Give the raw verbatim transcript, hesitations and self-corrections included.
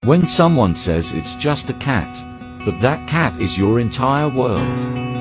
When someone says it's just a cat, but that cat is your entire world.